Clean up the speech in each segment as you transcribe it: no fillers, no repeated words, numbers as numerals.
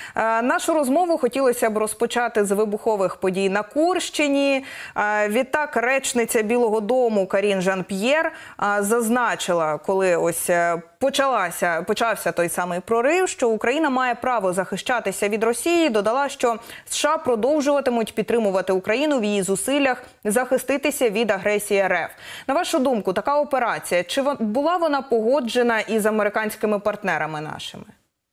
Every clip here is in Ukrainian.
Нашу розмову хотілося б розпочати з вибухових подій на Курщині. Відтак, речниця Білого дому Карін Жан-П'єр зазначила, коли ось почався той самий прорив, що Україна має право захищатися від Росії. Додала, що США продовжуватимуть підтримувати Україну в її зусиллях захиститися від агресії РФ. На вашу думку, така операція, чи була вона погоджена із американськими партнерами нашими?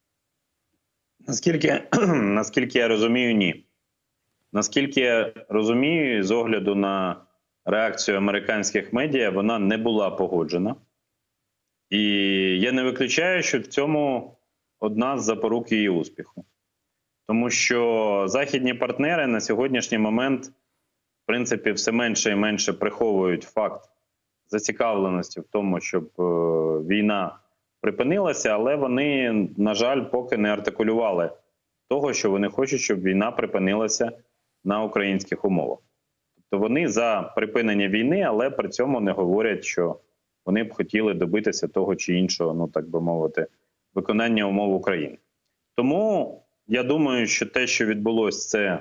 Наскільки я розумію, ні. Наскільки я розумію, з огляду на реакцію американських медіа, вона не була погоджена. І я не виключаю, що в цьому одна з запорук її успіху. Тому що західні партнери на сьогоднішній момент, в принципі, все менше і менше приховують факт зацікавленості в тому, щоб війна припинилася, але вони, на жаль, поки не артикулювали того, що вони хочуть, щоб війна припинилася на українських умовах. Тобто вони за припинення війни, але при цьому не говорять, що вони б хотіли добитися того чи іншого, ну так би мовити, виконання умов України. Тому я думаю, що те, що відбулося, це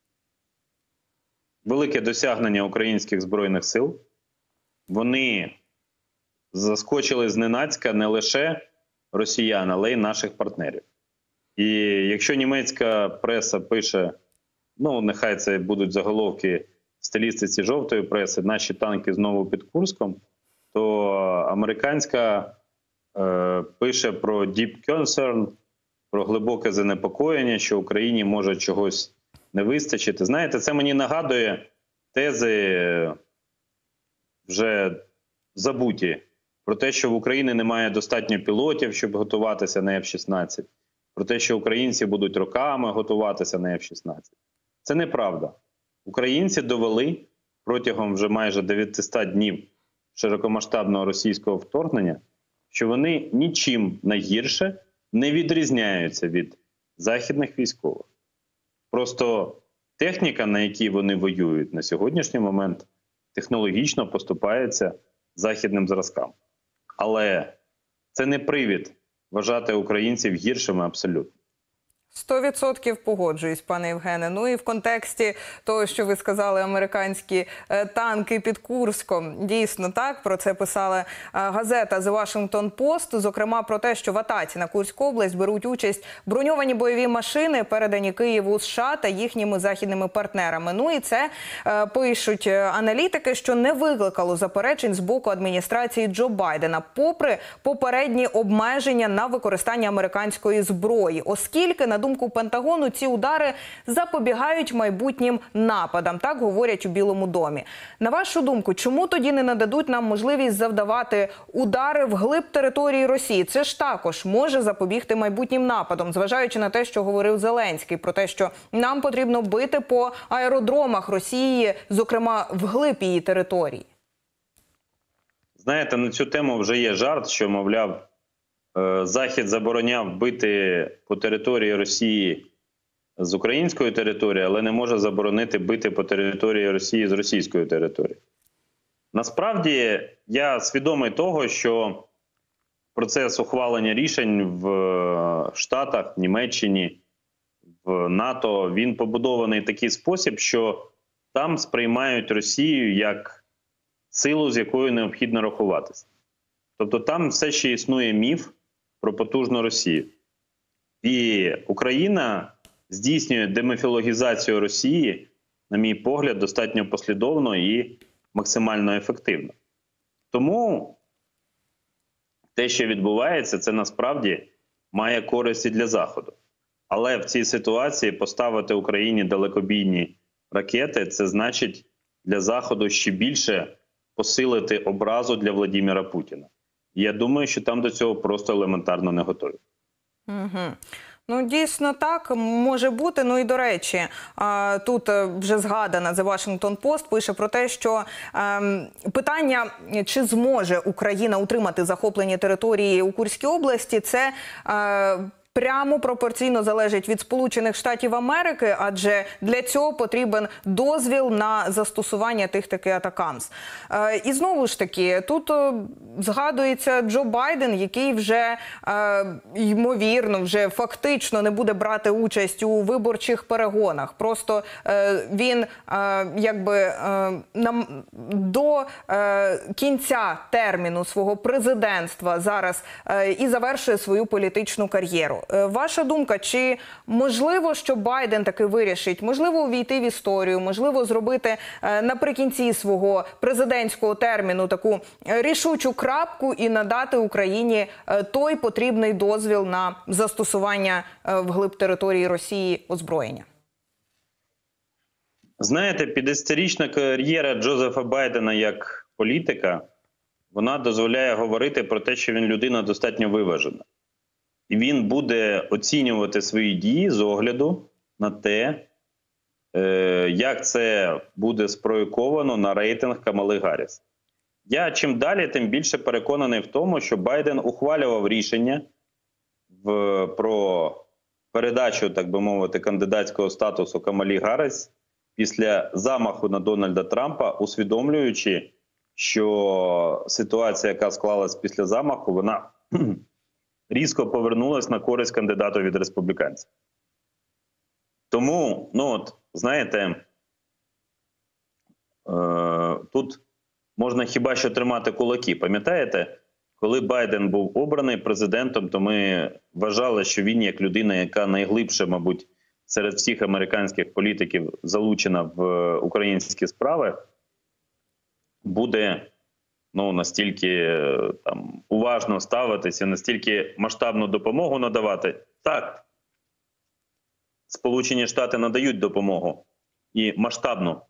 велике досягнення українських Збройних сил. Вони заскочили зненацька не лише росіян, але й наших партнерів. І якщо німецька преса пише, ну нехай це будуть заголовки в стилістиці жовтої преси, наші танки знову під Курском, то американська пише про deep concern, про глибоке занепокоєння, що Україні може чогось не вистачити. Знаєте, це мені нагадує тези вже забуті про те, що в Україні немає достатньо пілотів, щоб готуватися на F-16, про те, що українці будуть роками готуватися на F-16. Це неправда. Українці довели протягом вже майже 900 днів широкомасштабного російського вторгнення, що вони нічим найгірше не відрізняються від західних військових. Просто техніка, на якій вони воюють на сьогоднішній момент, технологічно поступається західним зразкам. Але це не привід вважати українців гіршими абсолютно. 100% погоджуюсь, пане Євгене. Ну і в контексті того, що ви сказали, американські танки під Курском. Дійсно так, про це писала газета The Washington Post. Зокрема, про те, що в атаці на Курську область беруть участь броньовані бойові машини, передані Києву США та їхніми західними партнерами. Ну і це, пишуть аналітики, що не викликало заперечень з боку адміністрації Джо Байдена, попри попередні обмеження на використання американської зброї. Оскільки, на думку Пентагону, ці удари запобігають майбутнім нападам, так говорять у Білому домі. На вашу думку, чому тоді не нададуть нам можливість завдавати удари вглиб території Росії? Це ж також може запобігти майбутнім нападам, зважаючи на те, що говорив Зеленський, про те, що нам потрібно бити по аеродромах Росії, зокрема вглиб її території. Знаєте, на цю тему вже є жарт, що, мовляв, Захід забороняв бити по території Росії з української території, але не може заборонити бити по території Росії з російської території. Насправді, я свідомий того, що процес ухвалення рішень в Штатах, в Німеччині, в НАТО, він побудований в такий спосіб, що там сприймають Росію як силу, з якою необхідно рахуватися. Тобто там все ще існує міф про потужну Росію. І Україна здійснює деміфологізацію Росії, на мій погляд, достатньо послідовно і максимально ефективно. Тому те, що відбувається, це насправді має користь і для Заходу. Але в цій ситуації поставити Україні далекобійні ракети – це значить для Заходу ще більше посилити образу для Владимира Путіна. Я думаю, що там до цього просто елементарно не готові. Угу. Ну, дійсно так, може бути. Ну і, до речі, тут вже згадана The Washington Post пише про те, що питання, чи зможе Україна утримати захоплені території у Курській області, це прямо пропорційно залежить від Сполучених Штатів Америки, адже для цього потрібен дозвіл на застосування тих таки атакамс. І знову ж таки, тут згадується Джо Байден, який вже, ймовірно, вже фактично не буде брати участь у виборчих перегонах. Просто він якби до кінця терміну свого президентства зараз і завершує свою політичну кар'єру. Ваша думка, чи можливо, що Байден таки вирішить, можливо, увійти в історію, можливо, зробити наприкінці свого президентського терміну таку рішучу крапку і надати Україні той потрібний дозвіл на застосування вглиб території Росії озброєння? Знаєте, 50-річна кар'єра Джозефа Байдена як політика, вона дозволяє говорити про те, що він людина достатньо виважена. І він буде оцінювати свої дії з огляду на те, як це буде спроєковано на рейтинг Камали Гарріс. Я чим далі, тим більше переконаний в тому, що Байден ухвалював рішення про передачу, так би мовити, кандидатського статусу Камалі Гарріс після замаху на Дональда Трампа, усвідомлюючи, що ситуація, яка склалась після замаху, вона різко повернулась на користь кандидату від республіканців. Тому, знаєте, тут можна хіба що тримати кулаки. Пам'ятаєте, коли Байден був обраний президентом, то ми вважали, що він як людина, яка найглибше, мабуть, серед всіх американських політиків залучена в українські справи, буде настільки уважно ставитися, настільки масштабну допомогу надавати. Так, Сполучені Штати надають допомогу і масштабну.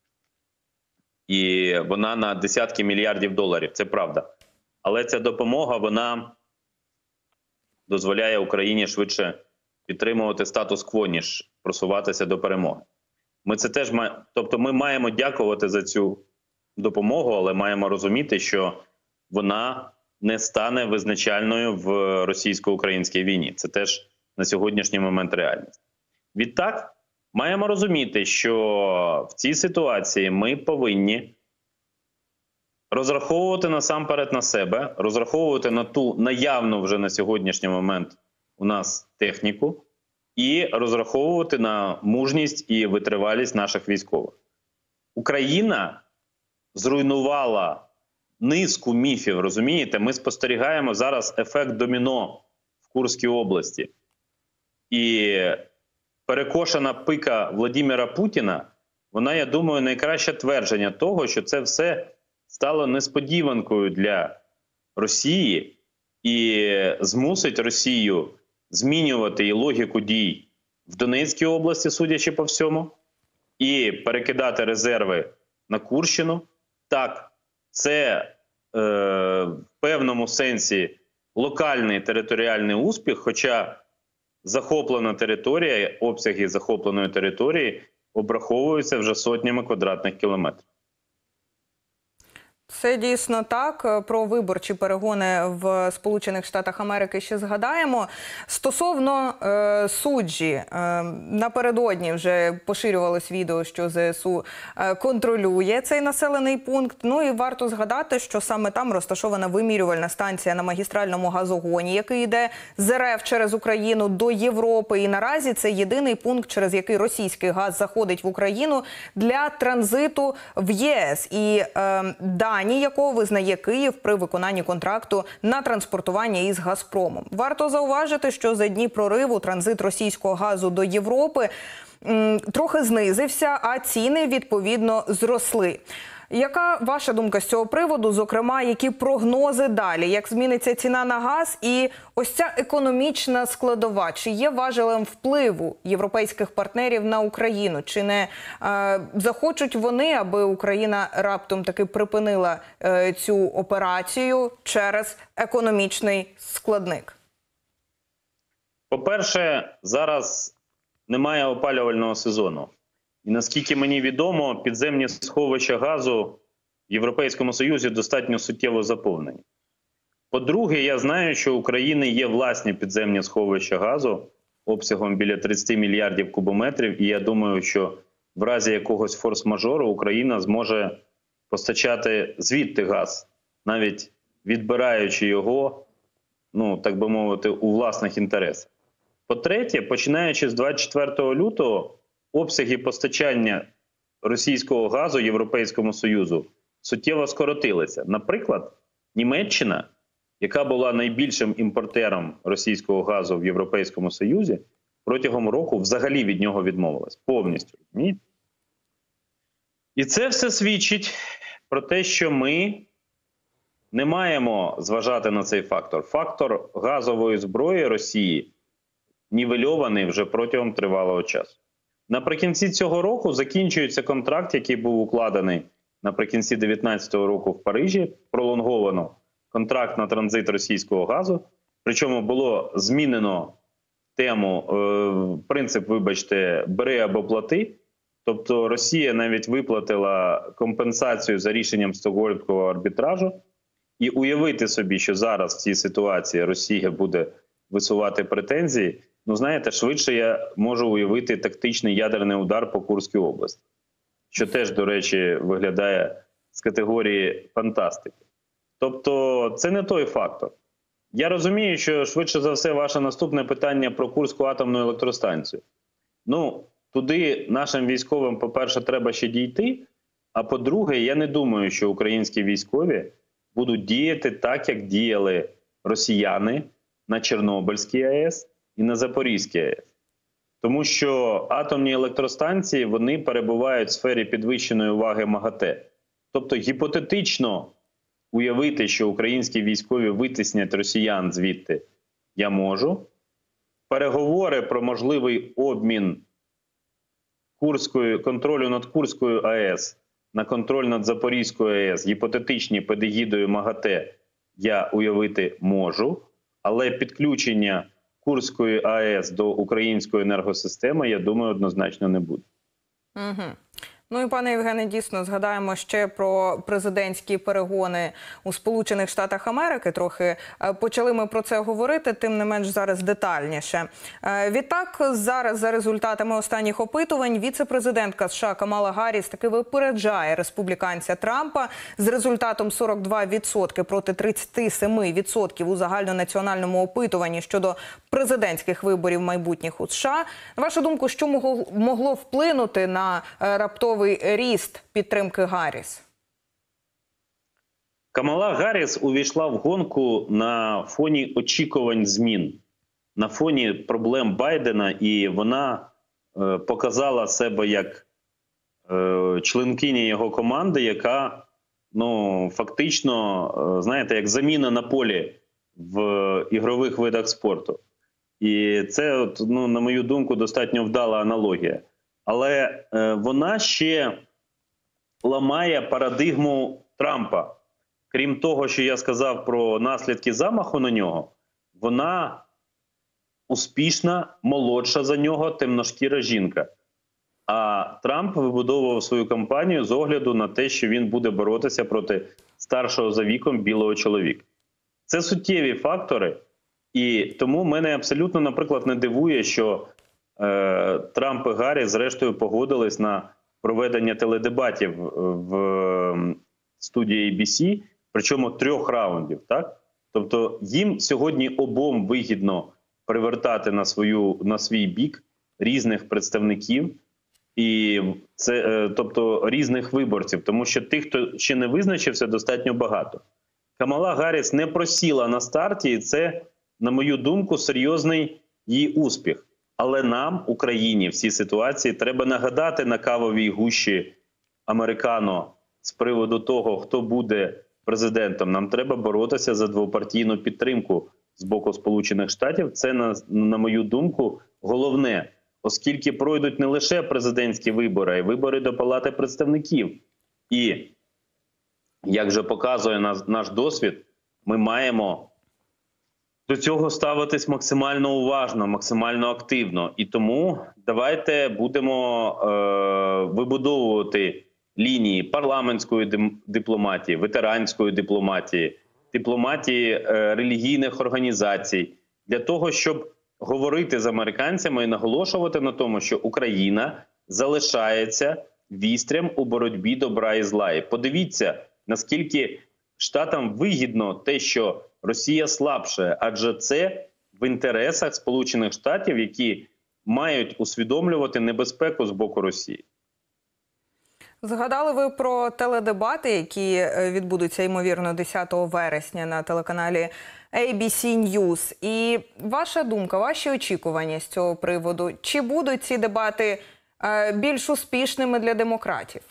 І вона на десятки мільярдів доларів, це правда. Але ця допомога, вона дозволяє Україні швидше підтримувати статус-кво, ніж просуватися до перемоги. Тобто ми маємо дякувати за цю допомогу, але маємо розуміти, що вона не стане визначальною в російсько-українській війні. Це теж на сьогоднішній момент реальність. Відтак, маємо розуміти, що в цій ситуації ми повинні розраховувати насамперед на себе, розраховувати на ту наявну вже на сьогоднішній момент у нас техніку і розраховувати на мужність і витривалість наших військових. Україна зруйнувала низку міфів, розумієте? Ми спостерігаємо зараз ефект доміно в Курській області. І перекошена пика Владимира Путіна, вона, я думаю, найкраще твердження того, що це все стало несподіванкою для Росії і змусить Росію змінювати і логіку дій в Донецькій області, судячи по всьому, і перекидати резерви на Курщину. Так, це в певному сенсі локальний територіальний успіх, хоча захоплена територія, обсяги захопленої території обраховуються вже сотнями квадратних кілометрів. Це дійсно так. Про виборчі перегони в Сполучених Штатах Америки ще згадаємо. Стосовно суджі, напередодні вже поширювалось відео, що ЗСУ контролює цей населений пункт. Ну і варто згадати, що саме там розташована вимірювальна станція на магістральному газогоні, який йде з РФ через Україну до Європи. І наразі це єдиний пункт, через який російський газ заходить в Україну для транзиту в ЄС. І дані якого визнає Київ при виконанні контракту на транспортування із «Газпромом». Варто зауважити, що за дні прориву транзит російського газу до Європи трохи знизився, а ціни, відповідно, зросли. Яка ваша думка з цього приводу? Зокрема, які прогнози далі? Як зміниться ціна на газ? І ось ця економічна складова, чи є важелем впливу європейських партнерів на Україну? Чи не захочуть вони, аби Україна раптом таки припинила цю операцію через економічний складник? По-перше, зараз немає опалювального сезону. І наскільки мені відомо, підземні сховища газу в Європейському Союзі достатньо суттєво заповнені. По-друге, я знаю, що у України є власні підземні сховища газу обсягом біля 30 мільярдів кубометрів. І я думаю, що в разі якогось форс-мажору Україна зможе постачати звідти газ, навіть відбираючи його, ну, так би мовити, у власних інтересах. По-третє, починаючи з 24 лютого, обсяги постачання російського газу Європейському Союзу суттєво скоротилися. Наприклад, Німеччина, яка була найбільшим імпортером російського газу в Європейському Союзі, протягом року взагалі від нього відмовилась. Повністю. Розумієте? І це все свідчить про те, що ми не маємо зважати на цей фактор. Фактор газової зброї Росії нівельований вже протягом тривалого часу. Наприкінці цього року закінчується контракт, який був укладений наприкінці 2019 року в Парижі. Пролонговано контракт на транзит російського газу. Причому було змінено тему, принцип, вибачте, бери або плати. Тобто Росія навіть виплатила компенсацію за рішенням Стокгольмського арбітражу. І уявити собі, що зараз в цій ситуації Росія буде висувати претензії, ну, знаєте, швидше я можу уявити тактичний ядерний удар по Курській області, що теж, до речі, виглядає з категорії фантастики. Тобто це не той фактор. Я розумію, що швидше за все ваше наступне питання про Курську атомну електростанцію. Ну, туди нашим військовим, по-перше, треба ще дійти, а по-друге, я не думаю, що українські військові будуть діяти так, як діяли росіяни на Чорнобильській АЕС і на Запорізькій АЕС. Тому що атомні електростанції, вони перебувають в сфері підвищеної уваги МАГАТЕ. Тобто гіпотетично уявити, що українські військові витіснять росіян звідти, я можу. Переговори про можливий обмін контролю над Курською АЕС на контроль над Запорізькою АЕС, гіпотетичні під егідою МАГАТЕ, я уявити можу. Але підключення Курської АЕС до української енергосистеми, я думаю, однозначно не буде. Угу. Ну і, пане Євгене, дійсно, згадаємо ще про президентські перегони у Сполучених Штатах Америки. Трохи почали ми про це говорити, тим не менш зараз детальніше. Відтак, зараз за результатами останніх опитувань, віце-президентка США Камала Гарріс таки випереджає республіканця Трампа з результатом 42% проти 37% у загальнонаціональному опитуванні щодо президентських виборів майбутніх у США. На вашу думку, що могло вплинути на раптовий ріст підтримки Гарріс? Камала Гарріс увійшла в гонку на фоні очікувань змін, на фоні проблем Байдена, і вона показала себе як членкиня його команди, яка, ну, фактично, знаєте, як заміна на полі в ігрових видах спорту. І це, ну, на мою думку, достатньо вдала аналогія. Але вона ще ламає парадигму Трампа. Крім того, що я сказав про наслідки замаху на нього, вона успішна, молодша за нього, темношкіра жінка. А Трамп вибудовував свою кампанію з огляду на те, що він буде боротися проти старшого за віком білого чоловіка. Це суттєві фактори, і тому мене абсолютно, наприклад, не дивує, що Трамп і Гарріс зрештою погодились на проведення теледебатів в студії ABC, причому 3 раундів. Так? Тобто їм сьогодні обом вигідно привертати на свій бік різних представників, і це, тобто різних виборців, тому що тих, хто ще не визначився, достатньо багато. Камала Гарріс не просіла на старті, і це, на мою думку, серйозний її успіх. Але нам, Україні, в цій ситуації треба нагадати на кавовій гущі американо з приводу того, хто буде президентом. Нам треба боротися за двопартійну підтримку з боку Сполучених Штатів. Це, на мою думку, головне, оскільки пройдуть не лише президентські вибори, а й вибори до Палати представників. І, як вже показує наш досвід, ми маємо до цього ставитись максимально уважно, максимально активно. І тому давайте будемо вибудовувати лінії парламентської дипломатії, ветеранської дипломатії, дипломатії релігійних організацій, для того, щоб говорити з американцями і наголошувати на тому, що Україна залишається вістрям у боротьбі добра і зла. І подивіться, наскільки Штатам вигідно те, що Росія слабше, адже це в інтересах Сполучених Штатів, які мають усвідомлювати небезпеку з боку Росії. Згадали ви про теледебати, які відбудуться, ймовірно, 10 вересня на телеканалі ABC News. І ваша думка, ваші очікування з цього приводу? Чи будуть ці дебати більш успішними для демократів?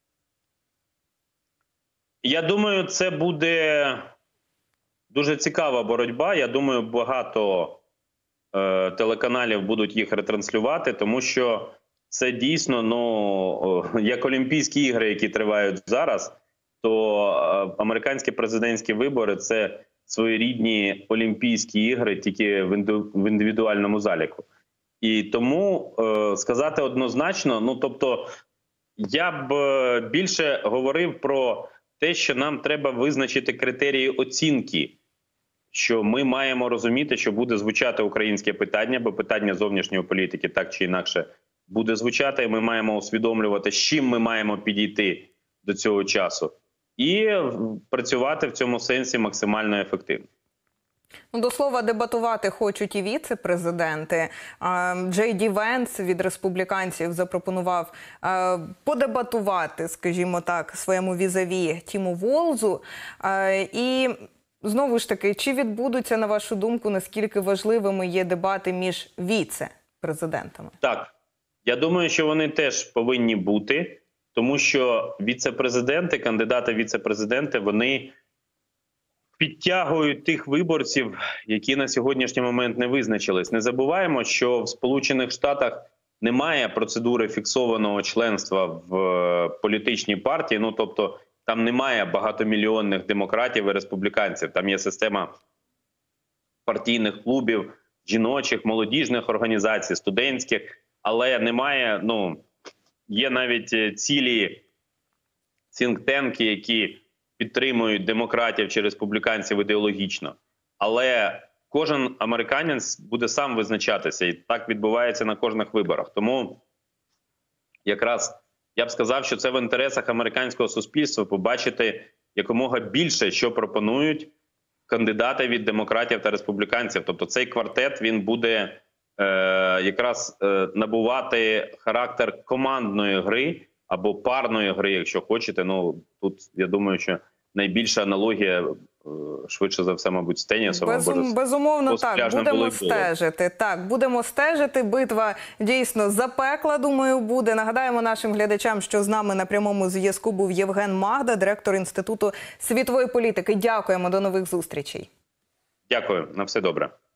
Я думаю, це буде дуже цікава боротьба. Я думаю, багато телеканалів будуть їх ретранслювати, тому що це дійсно, як Олімпійські ігри, які тривають зараз, то американські президентські вибори – це своєрідні Олімпійські ігри, тільки в індивідуальному заліку. І тому сказати однозначно, тобто я б більше говорив про те, що нам треба визначити критерії оцінки, що ми маємо розуміти, що буде звучати українське питання, бо питання зовнішньої політики так чи інакше буде звучати, і ми маємо усвідомлювати, з чим ми маємо підійти до цього часу, і працювати в цьому сенсі максимально ефективно. До слова, дебатувати хочуть і віце-президенти. Джей Ді Венс від республіканців запропонував подебатувати, скажімо так, своєму візаві Тіму Волзу. І знову ж таки, чи відбудуться, на вашу думку, наскільки важливими є дебати між віце-президентами? Так, я думаю, що вони теж повинні бути, тому що віце-президенти, кандидати віце-президенти, вони підтягують тих виборців, які на сьогоднішній момент не визначились. Не забуваємо, що в Сполучених Штатах немає процедури фіксованого членства в політичній партії, тобто там немає багатомільйонних демократів і республіканців, там є система партійних клубів, жіночих, молодіжних організацій, студентських, але немає, є навіть цілі think-танки, які підтримують демократів чи республіканців ідеологічно. Але кожен американець буде сам визначатися, і так відбувається на кожних виборах. Тому якраз я б сказав, що це в інтересах американського суспільства побачити якомога більше, що пропонують кандидати від демократів та республіканців. Тобто цей квартет, він буде якраз набувати характер командної гри або парної гри, якщо хочете. Тут, я думаю, що найбільша аналогія, швидше за все, мабуть, з тенісом. Безумовно, так. Будемо стежити. Так, будемо стежити. Битва дійсно запекла, думаю, буде. Нагадаємо нашим глядачам, що з нами на прямому зв'язку був Євген Магда, директор Інституту світової політики. Дякуємо, до нових зустрічей. Дякую, на все добре.